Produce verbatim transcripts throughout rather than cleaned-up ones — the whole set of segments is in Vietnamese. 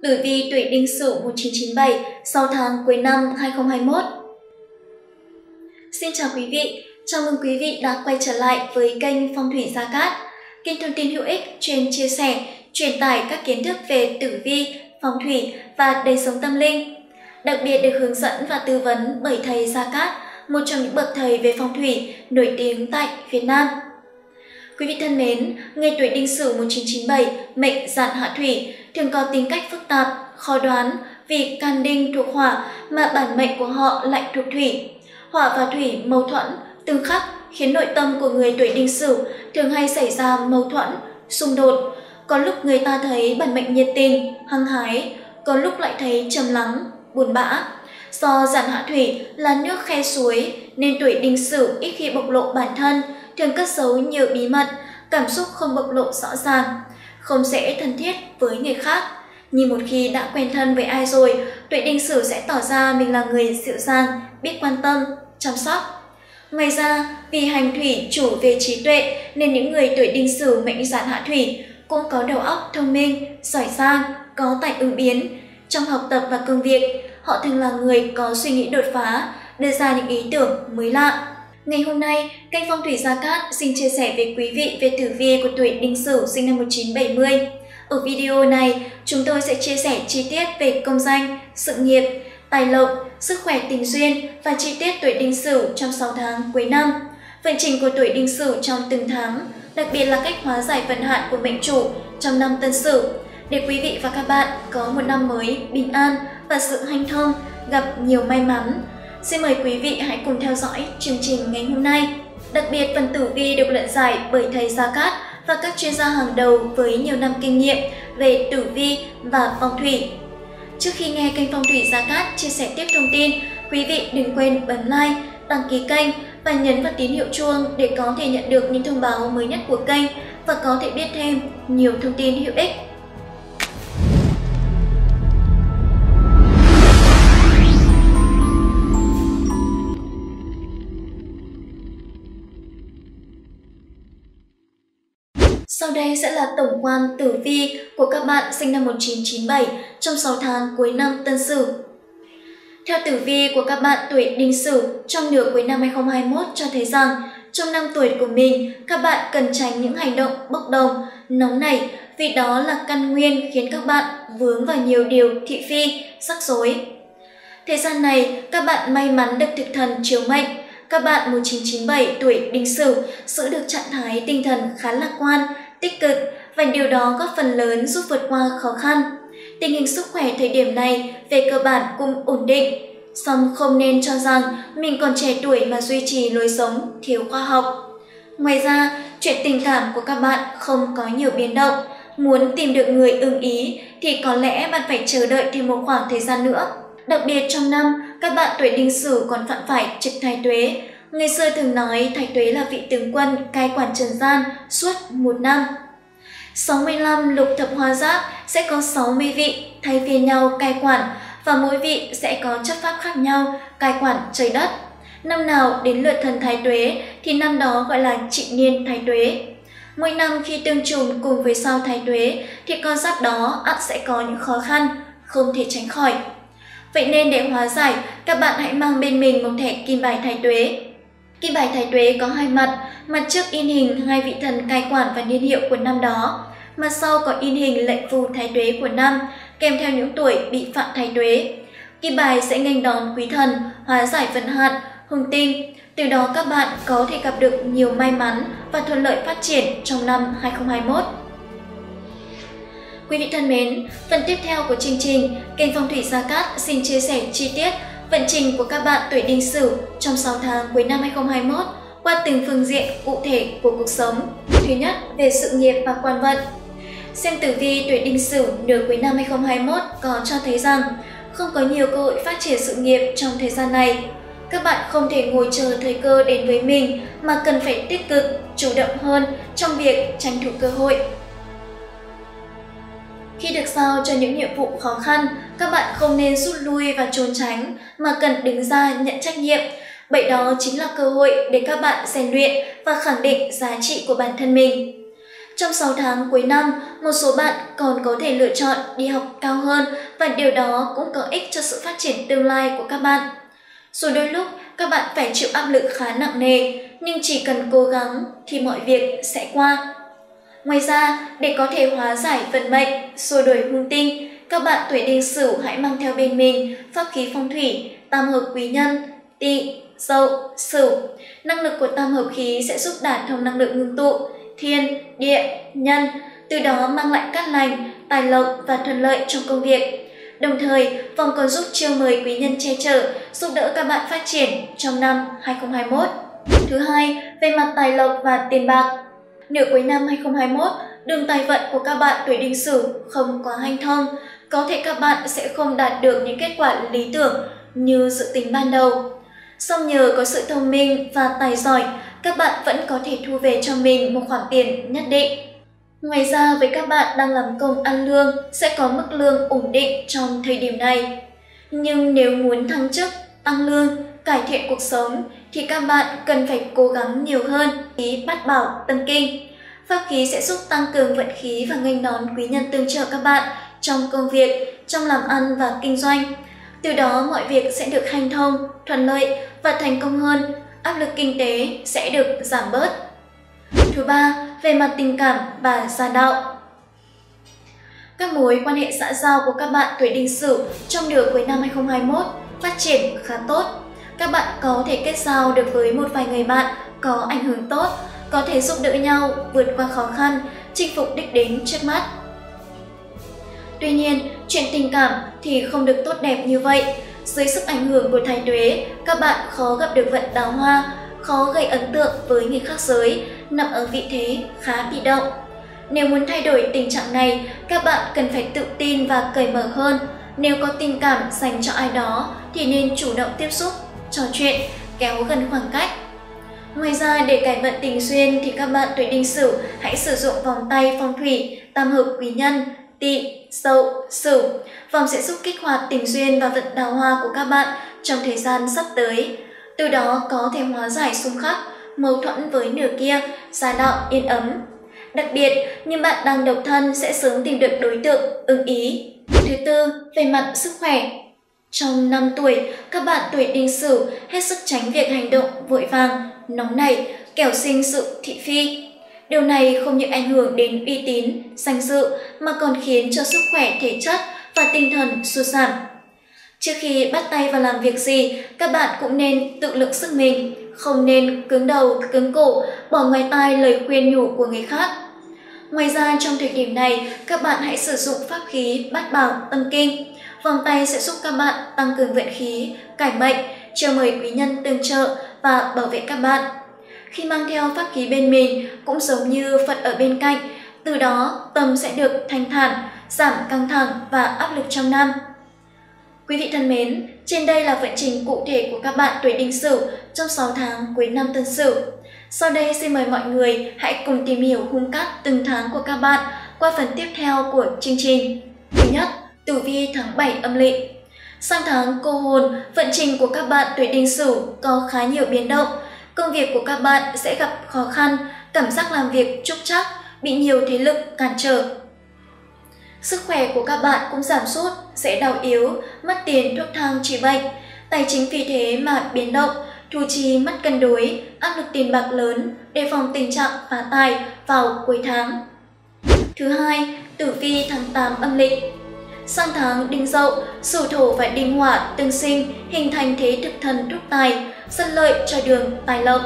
Tử vi tuổi Đinh Sửu một nghìn chín trăm chín mươi bảy, sáu tháng cuối năm hai nghìn không trăm hai mươi mốt. Xin chào quý vị, chào mừng quý vị đã quay trở lại với kênh Phong thủy Gia Cát, kênh thông tin hữu ích chuyên chia sẻ, truyền tải các kiến thức về tử vi, phong thủy và đời sống tâm linh. Đặc biệt được hướng dẫn và tư vấn bởi thầy Gia Cát, một trong những bậc thầy về phong thủy nổi tiếng tại Việt Nam. Quý vị thân mến, người tuổi Đinh Sửu một nghìn chín trăm chín mươi bảy, mệnh Giản Hạ Thủy, thường có tính cách phức tạp, khó đoán vì can đinh thuộc hỏa mà bản mệnh của họ lại thuộc thủy. Hỏa và thủy mâu thuẫn, tương khắc khiến nội tâm của người tuổi Đinh Sửu thường hay xảy ra mâu thuẫn, xung đột. Có lúc người ta thấy bản mệnh nhiệt tình, hăng hái, có lúc lại thấy trầm lắng, buồn bã. Do Giản Hạ Thủy là nước khe suối nên tuổi Đinh Sửu ít khi bộc lộ bản thân, thường cất giấu nhiều bí mật, cảm xúc không bộc lộ rõ ràng, không dễ thân thiết với người khác. Nhưng một khi đã quen thân với ai rồi, tuổi Đinh Sửu sẽ tỏ ra mình là người dịu dàng, biết quan tâm, chăm sóc. Ngoài ra, vì hành thủy chủ về trí tuệ nên những người tuổi Đinh Sửu mệnh Giản Hạ Thủy cũng có đầu óc thông minh, giỏi giang, có tài ứng biến. Trong học tập và công việc, họ thường là người có suy nghĩ đột phá, đưa ra những ý tưởng mới lạ. Ngày hôm nay, kênh Phong thủy Gia Cát xin chia sẻ với quý vị về tử vi của tuổi Đinh Sửu sinh năm một nghìn chín trăm bảy mươi. Ở video này, chúng tôi sẽ chia sẻ chi tiết về công danh, sự nghiệp, tài lộc, sức khỏe tình duyên và chi tiết tuổi Đinh Sửu trong sáu tháng cuối năm. Vận trình của tuổi Đinh Sửu trong từng tháng, đặc biệt là cách hóa giải vận hạn của mệnh chủ trong năm Tân Sửu, để quý vị và các bạn có một năm mới bình an và sự hanh thông, gặp nhiều may mắn. Xin mời quý vị hãy cùng theo dõi chương trình ngày hôm nay. Đặc biệt, phần tử vi được luận giải bởi thầy Gia Cát và các chuyên gia hàng đầu với nhiều năm kinh nghiệm về tử vi và phong thủy. Trước khi nghe kênh Phong thủy Gia Cát chia sẻ tiếp thông tin, quý vị đừng quên bấm like, đăng ký kênh và nhấn vào tín hiệu chuông để có thể nhận được những thông báo mới nhất của kênh và có thể biết thêm nhiều thông tin hữu ích. Sau đây sẽ là tổng quan tử vi của các bạn sinh năm một nghìn chín trăm chín mươi bảy trong sáu tháng cuối năm Tân Sửu. Theo tử vi của các bạn tuổi Đinh Sửu trong nửa cuối năm hai nghìn không trăm hai mươi mốt cho thấy rằng trong năm tuổi của mình, các bạn cần tránh những hành động bốc đồng, nóng nảy vì đó là căn nguyên khiến các bạn vướng vào nhiều điều thị phi, rắc rối. Thời gian này, các bạn may mắn được thực thần chiếu mệnh. Các bạn một nghìn chín trăm chín mươi bảy tuổi Đinh Sửu giữ được trạng thái tinh thần khá lạc quan, tích cực và điều đó góp phần lớn giúp vượt qua khó khăn. Tình hình sức khỏe thời điểm này về cơ bản cũng ổn định, song không nên cho rằng mình còn trẻ tuổi mà duy trì lối sống thiếu khoa học. Ngoài ra, chuyện tình cảm của các bạn không có nhiều biến động. Muốn tìm được người ưng ý thì có lẽ bạn phải chờ đợi thêm một khoảng thời gian nữa. Đặc biệt trong năm, các bạn tuổi Đinh Sửu còn phạm phải trực thái tuế. Người xưa thường nói thái tuế là vị tướng quân cai quản trần gian suốt một năm. sáu mươi lăm lục thập hoa giáp sẽ có sáu mươi vị thay phiên nhau cai quản và mỗi vị sẽ có chất pháp khác nhau cai quản trời đất. Năm nào đến lượt thần thái tuế thì năm đó gọi là trị niên thái tuế. Mỗi năm khi tương trùng cùng với sao thái tuế thì con giáp đó ắt sẽ có những khó khăn không thể tránh khỏi. Vậy nên để hóa giải, các bạn hãy mang bên mình một thẻ kim bài thái tuế. Kim bài thái tuế có hai mặt, mặt trước in hình hai vị thần cai quản và niên hiệu của năm đó, mặt sau có in hình lệnh phù thái tuế của năm, kèm theo những tuổi bị phạm thái tuế. Kim bài sẽ nghênh đón quý thần, hóa giải vận hạn, hung tinh. Từ đó các bạn có thể gặp được nhiều may mắn và thuận lợi phát triển trong năm hai nghìn không trăm hai mươi mốt. Quý vị thân mến, phần tiếp theo của chương trình, kênh Phong thủy Gia Cát xin chia sẻ chi tiết vận trình của các bạn tuổi Đinh Sửu trong sáu tháng cuối năm hai nghìn không trăm hai mươi mốt qua từng phương diện cụ thể của cuộc sống. Thứ nhất, về sự nghiệp và quan vận. Xem tử vi tuổi Đinh Sửu nửa cuối năm hai nghìn không trăm hai mươi mốt có cho thấy rằng không có nhiều cơ hội phát triển sự nghiệp trong thời gian này. Các bạn không thể ngồi chờ thời cơ đến với mình mà cần phải tích cực, chủ động hơn trong việc tranh thủ cơ hội. Khi được giao cho những nhiệm vụ khó khăn, các bạn không nên rút lui và trốn tránh mà cần đứng ra nhận trách nhiệm. Bởi đó chính là cơ hội để các bạn rèn luyện và khẳng định giá trị của bản thân mình. Trong sáu tháng cuối năm, một số bạn còn có thể lựa chọn đi học cao hơn và điều đó cũng có ích cho sự phát triển tương lai của các bạn. Dù đôi lúc các bạn phải chịu áp lực khá nặng nề, nhưng chỉ cần cố gắng thì mọi việc sẽ qua. Ngoài ra, để có thể hóa giải vận mệnh, xua đuổi hung tinh, các bạn tuổi Đinh Sửu hãy mang theo bên mình pháp khí phong thủy tam hợp quý nhân, Tỵ, Dậu, Sửu. Năng lực của tam hợp khí sẽ giúp đả thông năng lượng ngưng tụ, thiên, địa, nhân, từ đó mang lại cát lành, tài lộc và thuận lợi trong công việc. Đồng thời, vòng còn giúp chiêu mời quý nhân che chở, giúp đỡ các bạn phát triển trong năm hai không hai mốt. Thứ hai, về mặt tài lộc và tiền bạc. Nửa cuối năm hai không hai mốt, đường tài vận của các bạn tuổi Đinh Sửu không quá hanh thông, có thể các bạn sẽ không đạt được những kết quả lý tưởng như dự tính ban đầu. Song nhờ có sự thông minh và tài giỏi, các bạn vẫn có thể thu về cho mình một khoản tiền nhất định. Ngoài ra, với các bạn đang làm công ăn lương, sẽ có mức lương ổn định trong thời điểm này. Nhưng nếu muốn thăng chức, tăng lương, cải thiện cuộc sống, thì các bạn cần phải cố gắng nhiều hơn. Khí Bát Bảo Tâm Kinh. Pháp khí sẽ giúp tăng cường vận khí và nghênh đón quý nhân tương trợ các bạn trong công việc, trong làm ăn và kinh doanh. Từ đó mọi việc sẽ được hanh thông, thuận lợi và thành công hơn, áp lực kinh tế sẽ được giảm bớt. Thứ ba, về mặt tình cảm và gia đạo. Các mối quan hệ xã giao của các bạn tuổi Đinh Sửu trong nửa cuối năm hai không hai mốt phát triển khá tốt. Các bạn có thể kết giao được với một vài người bạn có ảnh hưởng tốt, có thể giúp đỡ nhau vượt qua khó khăn, chinh phục đích đến trước mắt. Tuy nhiên, chuyện tình cảm thì không được tốt đẹp như vậy. Dưới sức ảnh hưởng của thái tuế, các bạn khó gặp được vận đào hoa, khó gây ấn tượng với người khác giới, nằm ở vị thế khá bị động. Nếu muốn thay đổi tình trạng này, các bạn cần phải tự tin và cởi mở hơn. Nếu có tình cảm dành cho ai đó thì nên chủ động tiếp xúc, trò chuyện, kéo gần khoảng cách. Ngoài ra, để cải vận tình duyên thì các bạn tuổi Đinh Sửu hãy sử dụng vòng tay phong thủy tam hợp quý nhân, Tỵ, Dậu, Sửu. Vòng sẽ giúp kích hoạt tình duyên và vận đào hoa của các bạn trong thời gian sắp tới. Từ đó có thể hóa giải xung khắc, mâu thuẫn với nửa kia, gia đạo yên ấm. Đặc biệt, những bạn đang độc thân sẽ sớm tìm được đối tượng ưng ý. Thứ tư, về mặt sức khỏe. Trong năm tuổi, các bạn tuổi Đinh Sửu hết sức tránh việc hành động vội vàng, nóng nảy, kẻo sinh sự thị phi. Điều này không những ảnh hưởng đến uy tín, danh dự mà còn khiến cho sức khỏe thể chất và tinh thần sụt giảm. Trước khi bắt tay vào làm việc gì, các bạn cũng nên tự lượng sức mình, không nên cứng đầu, cứng cổ, bỏ ngoài tai lời khuyên nhủ của người khác. Ngoài ra, trong thời điểm này, các bạn hãy sử dụng pháp khí Bát Bảo Tâm Kinh. Vòng tay sẽ giúp các bạn tăng cường vận khí, cải mệnh, chiêu mời quý nhân tương trợ và bảo vệ các bạn. Khi mang theo pháp khí bên mình cũng giống như Phật ở bên cạnh, từ đó tâm sẽ được thanh thản, giảm căng thẳng và áp lực trong năm. Quý vị thân mến, trên đây là vận trình cụ thể của các bạn tuổi Đinh Sửu trong sáu tháng cuối năm Tân Sửu. Sau đây xin mời mọi người hãy cùng tìm hiểu hung cát từng tháng của các bạn qua phần tiếp theo của chương trình. Thứ nhất, tử vi tháng bảy âm lịch. Sang tháng cô hồn, vận trình của các bạn tuổi Đinh Sửu có khá nhiều biến động. Công việc của các bạn sẽ gặp khó khăn, cảm giác làm việc trúc trắc, bị nhiều thế lực cản trở. Sức khỏe của các bạn cũng giảm sút, dễ đau yếu, mất tiền thuốc thang trị bệnh. Tài chính vì thế mà biến động, thu chi mất cân đối, áp lực tiền bạc lớn, đề phòng tình trạng phá tài vào cuối tháng. Thứ hai, tử vi tháng tám âm lịch. Sang tháng Đinh Dậu, Sửu Thổ và Đinh Hỏa tương sinh hình thành thế thực thần thúc tài, dẫn lợi cho đường tài lộc.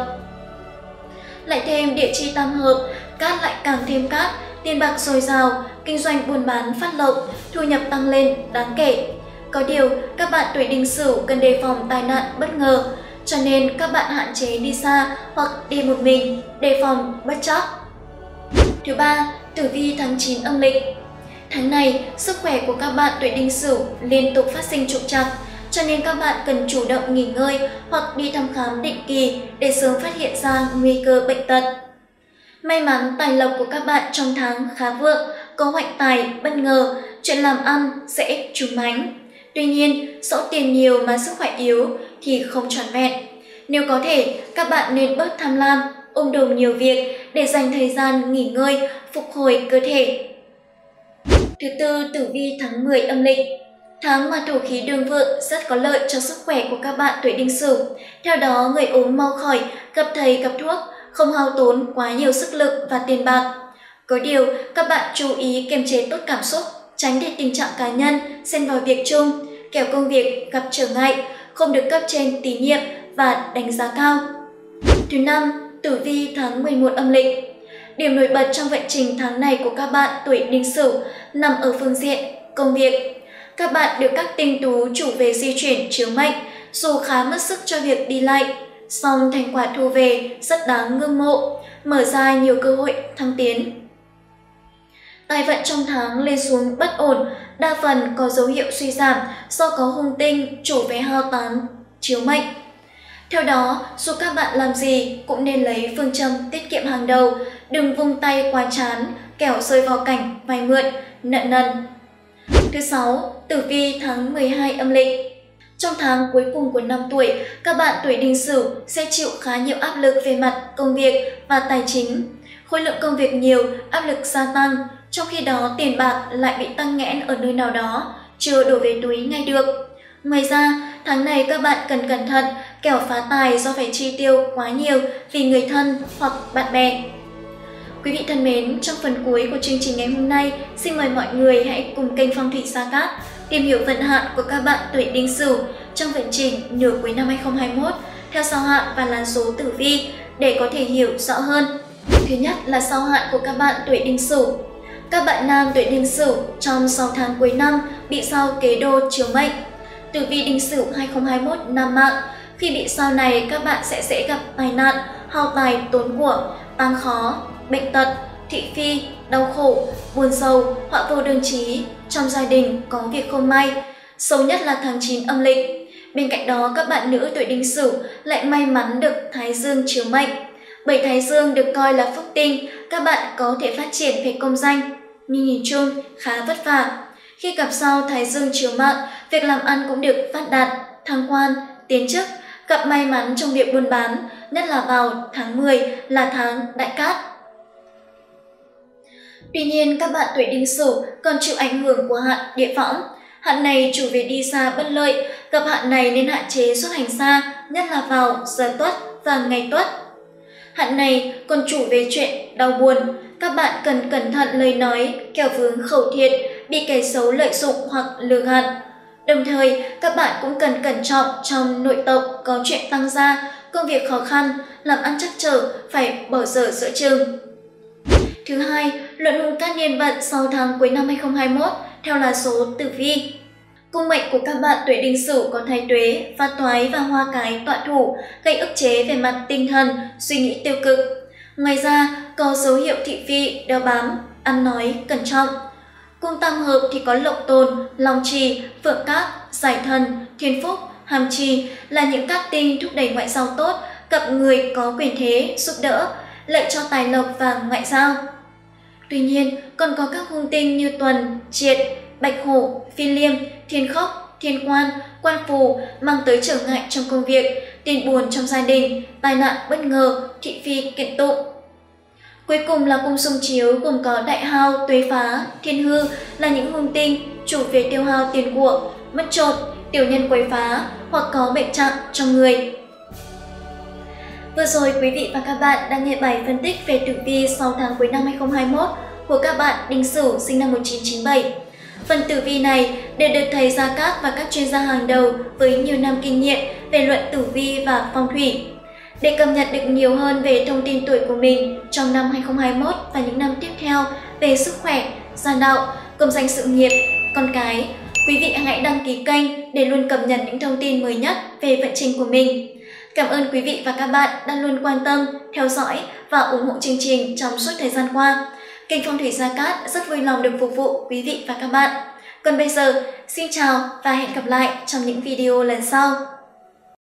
Lại thêm địa chi tam hợp, cát lại càng thêm cát, tiền bạc dồi dào, kinh doanh buôn bán phát lộc, thu nhập tăng lên đáng kể. Có điều, các bạn tuổi Đinh Sửu cần đề phòng tai nạn bất ngờ, cho nên các bạn hạn chế đi xa hoặc đi một mình, đề phòng bất trắc. Thứ ba, tử vi tháng chín âm lịch. Tháng này, sức khỏe của các bạn tuổi Đinh Sửu liên tục phát sinh trục trặc, cho nên các bạn cần chủ động nghỉ ngơi hoặc đi thăm khám định kỳ để sớm phát hiện ra nguy cơ bệnh tật. May mắn tài lộc của các bạn trong tháng khá vượng, có hoạnh tài bất ngờ, chuyện làm ăn sẽ trúng mánh. Tuy nhiên, dẫu tiền nhiều mà sức khỏe yếu thì không trọn vẹn. Nếu có thể, các bạn nên bớt tham lam, ôm đồm nhiều việc để dành thời gian nghỉ ngơi, phục hồi cơ thể. Thứ tư, tử vi tháng mười âm lịch. Tháng mà thổ khí đương vượng rất có lợi cho sức khỏe của các bạn tuổi Đinh Sửu. Theo đó, người ốm mau khỏi, gặp thầy gặp thuốc, không hao tốn quá nhiều sức lực và tiền bạc. Có điều, các bạn chú ý kiềm chế tốt cảm xúc, tránh để tình trạng cá nhân xen vào việc chung, kẻo công việc gặp trở ngại, không được cấp trên tín nhiệm và đánh giá cao. Thứ năm, tử vi tháng mười một âm lịch. Điểm nổi bật trong vận trình tháng này của các bạn tuổi Đinh Sửu nằm ở phương diện công việc. Các bạn được các tinh tú chủ về di chuyển chiếu mệnh, dù khá mất sức cho việc đi lại, song thành quả thu về rất đáng ngưỡng mộ, mở ra nhiều cơ hội thăng tiến. Tài vận trong tháng lên xuống bất ổn, đa phần có dấu hiệu suy giảm do có hung tinh chủ về hao tán chiếu mệnh. Theo đó, dù các bạn làm gì cũng nên lấy phương châm tiết kiệm hàng đầu, đừng vung tay quá chán, kẻo rơi vào cảnh vay mượn, nợ nần. Thứ sáu, tử vi tháng mười hai âm lịch. Trong tháng cuối cùng của năm tuổi, các bạn tuổi Đinh Sửu sẽ chịu khá nhiều áp lực về mặt công việc và tài chính. Khối lượng công việc nhiều, áp lực gia tăng, trong khi đó tiền bạc lại bị tắc nghẽn ở nơi nào đó, chưa đổ về túi ngay được. Ngoài ra, tháng này các bạn cần cẩn thận, kẻo phá tài do phải chi tiêu quá nhiều vì người thân hoặc bạn bè. Quý vị thân mến, trong phần cuối của chương trình ngày hôm nay, xin mời mọi người hãy cùng kênh Phong thủy Gia Cát tìm hiểu vận hạn của các bạn tuổi Đinh Sửu trong vận trình nửa cuối năm hai không hai mốt theo sao hạn và lá số tử vi để có thể hiểu rõ hơn. Thứ nhất là sao hạn của các bạn tuổi Đinh Sửu. Các bạn nam tuổi Đinh Sửu trong sáu tháng cuối năm bị sao kế đô chiếu mệnh. Tử vi Đinh Sửu hai không hai mốt nam mạng, khi bị sao này các bạn sẽ dễ gặp tai nạn, hao tài tốn của, tăng khó, bệnh tật, thị phi, đau khổ, buồn rầu, họa vô đơn chí, trong gia đình có việc không may. Xấu nhất là tháng chín âm lịch. Bên cạnh đó, các bạn nữ tuổi Đinh Sửu lại may mắn được Thái Dương chiếu mệnh. Bởi Thái Dương được coi là phúc tinh, các bạn có thể phát triển về công danh, nhưng nhìn chung khá vất vả. Khi gặp sao Thái Dương chiếu mạng, việc làm ăn cũng được phát đạt, thăng quan, tiến chức, gặp may mắn trong việc buôn bán, nhất là vào tháng mười là tháng đại cát. Tuy nhiên, các bạn tuổi Đinh Sửu còn chịu ảnh hưởng của hạn địa võng. Hạn này chủ về đi xa bất lợi, gặp hạn này nên hạn chế xuất hành xa, nhất là vào giờ tuất và ngày tuất. Hạn này còn chủ về chuyện đau buồn, các bạn cần cẩn thận lời nói, kẻo vướng khẩu thiệt, bị kẻ xấu lợi dụng hoặc lừa gạt. Đồng thời, các bạn cũng cần cẩn trọng trong nội tộc có chuyện tăng gia, công việc khó khăn, làm ăn trắc trở, phải bỏ dở giữa chừng. Thứ hai, luận hung các niên vận sau tháng cuối năm hai không hai mốt theo là số tử vi. Cung mệnh của các bạn tuổi Đinh Sửu có Thái Tuế, Phát Toái và Hoa Cái tọa thủ, gây ức chế về mặt tinh thần, suy nghĩ tiêu cực. Ngoài ra, có dấu hiệu thị phi, đeo bám, ăn nói, cẩn trọng. Cung tam hợp thì có Lộc Tồn, Long Trì, Phượng Cát, Giải Thần, Thiên Phúc, Hàm Trì là những cát tinh thúc đẩy ngoại giao tốt, gặp người có quyền thế, giúp đỡ, lợi cho tài lộc và ngoại giao. Tuy nhiên, còn có các hung tinh như Tuần, Triệt, Bạch Hổ, Phi Liêm, Thiên Khốc, Thiên Quan, Quan Phù mang tới trở ngại trong công việc, tiền buồn trong gia đình, tai nạn bất ngờ, thị phi kiện tụng. Cuối cùng là cung xung chiếu gồm có Đại Hao, Tuế Phá, Thiên Hư là những hung tinh chủ về tiêu hao tiền của, mất trộm, tiểu nhân quấy phá hoặc có bệnh trạng trong người. Vừa rồi quý vị và các bạn đang nghe bài phân tích về tử vi sáu tháng cuối năm hai không hai mốt của các bạn Đinh Sửu sinh năm một nghìn chín trăm chín mươi bảy. Phần tử vi này đều được thầy Gia Cát và các chuyên gia hàng đầu với nhiều năm kinh nghiệm về luận tử vi và phong thủy. Để cập nhật được nhiều hơn về thông tin tuổi của mình trong năm hai không hai mốt và những năm tiếp theo về sức khỏe, gia đạo, công danh sự nghiệp, con cái, quý vị hãy đăng ký kênh để luôn cập nhật những thông tin mới nhất về vận trình của mình. Cảm ơn quý vị và các bạn đã luôn quan tâm, theo dõi và ủng hộ chương trình trong suốt thời gian qua. Kênh Phong thủy Gia Cát rất vui lòng được phục vụ quý vị và các bạn. Còn bây giờ, xin chào và hẹn gặp lại trong những video lần sau.